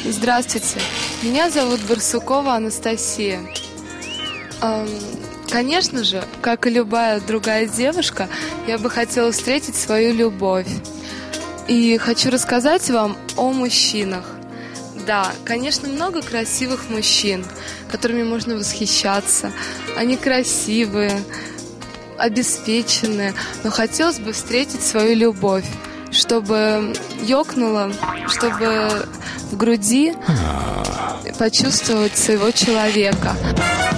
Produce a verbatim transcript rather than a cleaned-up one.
Здравствуйте, меня зовут Барсукова Анастасия. Эм, конечно же, как и любая другая девушка, я бы хотела встретить свою любовь. И хочу рассказать вам о мужчинах. Да, конечно, много красивых мужчин, которыми можно восхищаться. Они красивые, обеспеченные, но хотелось бы встретить свою любовь, чтобы ёкнуло, чтобы в груди почувствовать своего человека.